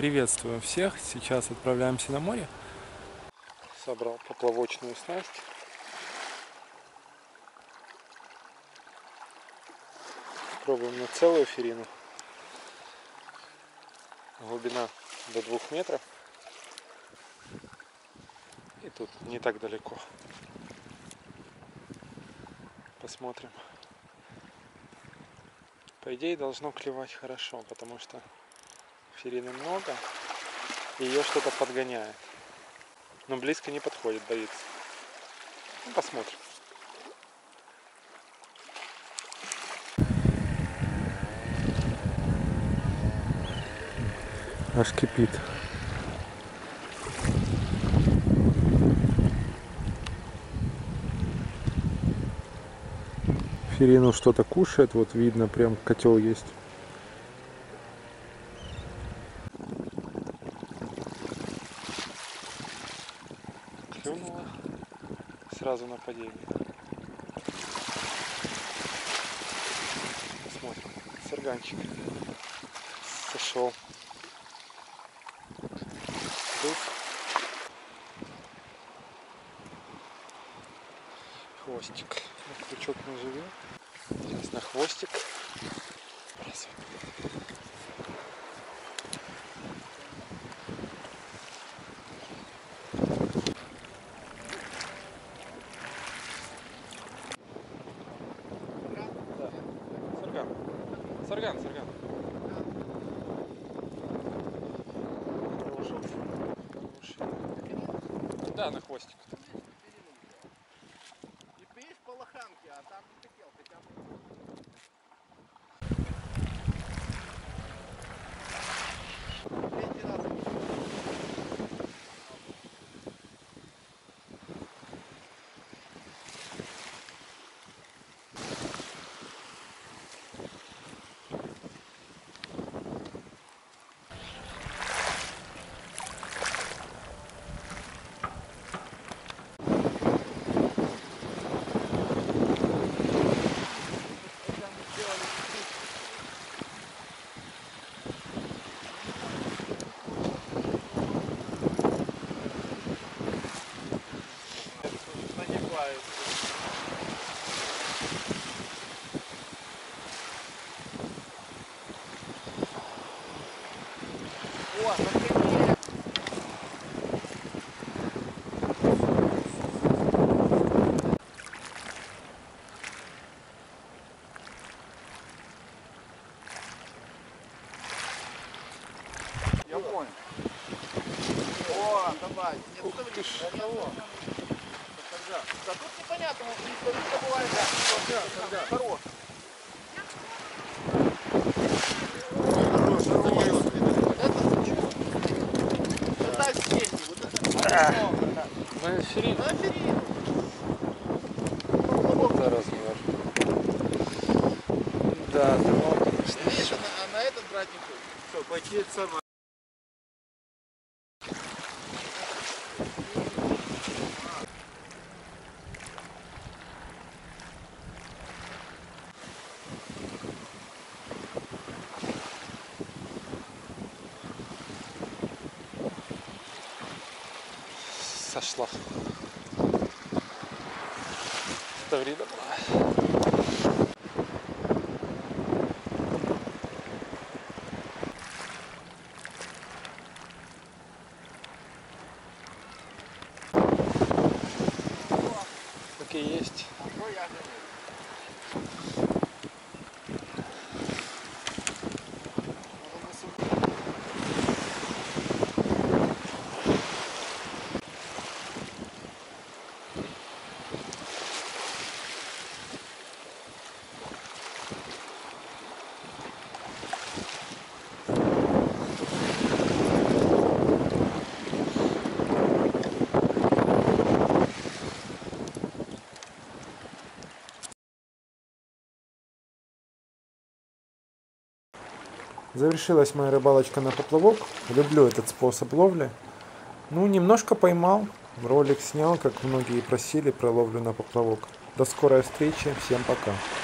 Приветствую всех! Сейчас отправляемся на море. Собрал поплавочную снасть. Пробуем на целую ферину. Глубина до 2 метров. И тут не так далеко. Посмотрим. По идее должно клевать хорошо, потому что ферины много. И ее что-то подгоняет. Но близко не подходит, боится. Ну, посмотрим. Аж кипит. Ферину что-то кушает, вот видно, прям котел есть. Клюнула, сразу нападение. Смотрим, сарганчик сошел. Хвостик. Крючок не живет. Сейчас на хвостик. Сарган. Да, на хвостик. И пишешь по лоханке, а там не хотел хотя бы. Третий раз. О, смотри. Я понял. О, давай. Ух ты ж. Да тут непонятно, не бывает, да. Хорош. На ферину. На ферину. Вот за размер. Да, конечно. Видишь, а на этот брать не хочет. Все, пакет сама. Сошла. Ставрида была. Так и есть. Завершилась моя рыбалочка на поплавок. Люблю этот способ ловли. Ну, немножко поймал. Ролик снял, как многие просили, про ловлю на поплавок. До скорой встречи. Всем пока.